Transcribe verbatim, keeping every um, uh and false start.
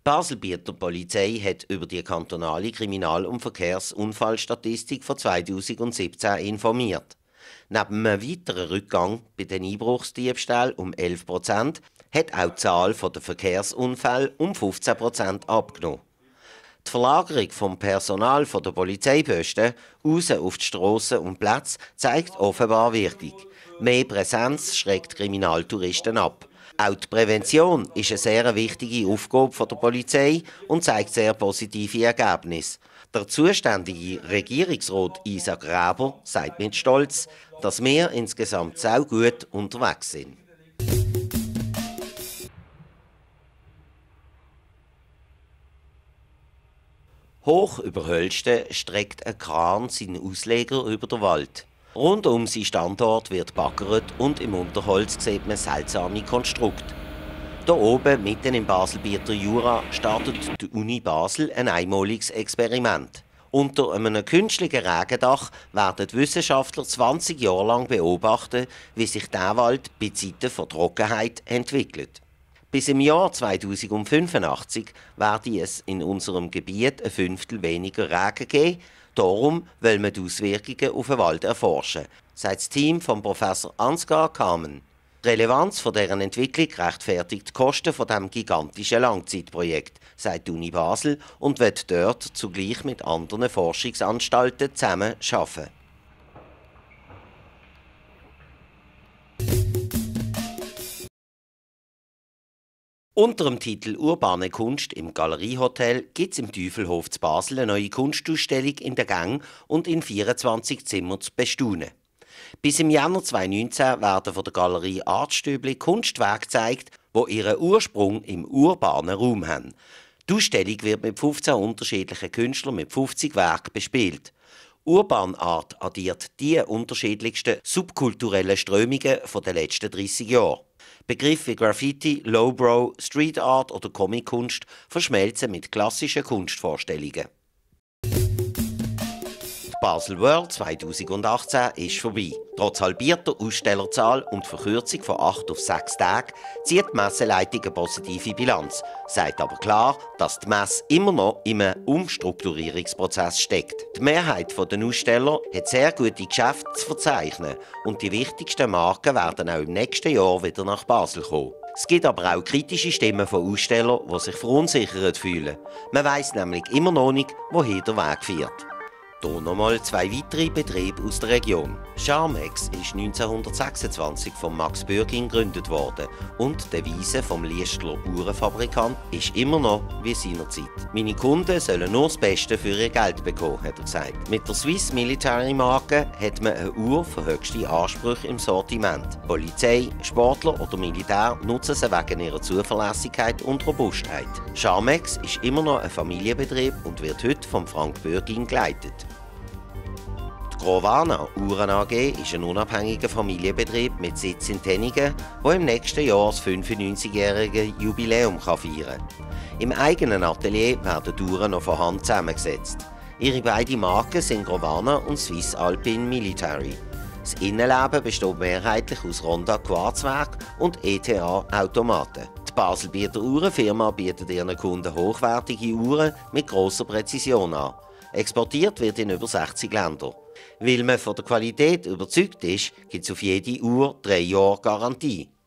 Die Baselbieter Polizei hat über die kantonale Kriminal- und Verkehrsunfallstatistik von zweitausendsiebzehn informiert. Neben einem weiteren Rückgang bei den Einbruchsdiebstählen um elf Prozent hat auch die Zahl der Verkehrsunfälle um fünfzehn Prozent abgenommen. Die Verlagerung vom Personal der Polizeiposten raus auf die Strassen und Plätze zeigt offenbar Wirkung. Mehr Präsenz schreckt Kriminaltouristen ab. Auch die Prävention ist eine sehr wichtige Aufgabe der Polizei und zeigt sehr positive Ergebnisse. Der zuständige Regierungsrat Isaac Graber sagt mit Stolz, dass wir insgesamt sehr gut unterwegs sind. Hoch über Hölsten streckt ein Kran seinen Ausleger über den Wald. Rund um seinen Standort wird baggert und im Unterholz sieht man seltsame Konstrukte. Hier oben, mitten im Baselbieter Jura, startet die Uni Basel ein einmaliges Experiment. Unter einem künstlichen Regendach werden die Wissenschaftler zwanzig Jahre lang beobachten, wie sich der Wald bei Zeiten von Trockenheit entwickelt. Bis im Jahr zweitausendfünfundachtzig werde es in unserem Gebiet ein Fünftel weniger Regen geben. Darum wollen wir die Auswirkungen auf den Wald erforschen, sagt das Team von Professor Ansgar Kamen. Die Relevanz von deren Entwicklung rechtfertigt die Kosten von diesem gigantischen Langzeitprojekt, sagt die Uni Basel, und wird dort zugleich mit anderen Forschungsanstalten zusammen arbeiten. Unter dem Titel Urbane Kunst im Galeriehotel gibt es im Teufelhof zu Basel eine neue Kunstausstellung in der Gang und in vierundzwanzig Zimmern zu bestaunen. Bis im Januar zweitausendneunzehn werden von der Galerie Artstübli Kunstwerke gezeigt, die ihren Ursprung im urbanen Raum haben. Die Ausstellung wird mit fünfzehn unterschiedlichen Künstlern mit fünfzig Werken bespielt. Urban Art addiert die unterschiedlichsten subkulturellen Strömungen der letzten dreißig Jahre. Begriffe wie Graffiti, Lowbrow, Street Art oder Comic-Kunst verschmelzen mit klassischen Kunstvorstellungen. Die Basel World zweitausendachtzehn ist vorbei. Trotz halbierter Ausstellerzahl und Verkürzung von acht auf sechs Tage zieht die Messeleitung eine positive Bilanz, sagt aber klar, dass die Messe immer noch in einem Umstrukturierungsprozess steckt. Die Mehrheit der Aussteller hat sehr gute Geschäfte zu verzeichnen und die wichtigsten Marken werden auch im nächsten Jahr wieder nach Basel kommen. Es gibt aber auch kritische Stimmen von Ausstellern, die sich verunsichert fühlen. Man weiss nämlich immer noch nicht, wohin der Weg führt. Hier nochmal zwei weitere Betriebe aus der Region. Charmex ist neunzehnhundertsechsundzwanzig von Max Bürgin gegründet worden und die Devise vom Liestler Uhrenfabrikant ist immer noch wie seinerzeit. Meine Kunden sollen nur das Beste für ihr Geld bekommen, hat er gesagt. Mit der Swiss Military Marke hat man eine Uhr für höchste Ansprüche im Sortiment. Polizei, Sportler oder Militär nutzen sie wegen ihrer Zuverlässigkeit und Robustheit. Charmex ist immer noch ein Familienbetrieb und wird heute von Frank Bürgin geleitet. Grovana Uhren A G ist ein unabhängiger Familienbetrieb mit Sitz in Tenningen, der im nächsten Jahr das fünfundneunzigjährige Jubiläum feiern kann. Im eigenen Atelier werden die Uhren noch von Hand zusammengesetzt. Ihre beiden Marken sind Grovana und Swiss Alpine Military. Das Innenleben besteht mehrheitlich aus Ronda Quarzwerk und E T A-Automaten. Die Baselbieter Uhrenfirma bietet ihren Kunden hochwertige Uhren mit grosser Präzision an. Exportiert wird in über sechzig Ländern. Weil man von der Qualität überzeugt ist, gibt es auf jede Uhr drei Jahre Garantie.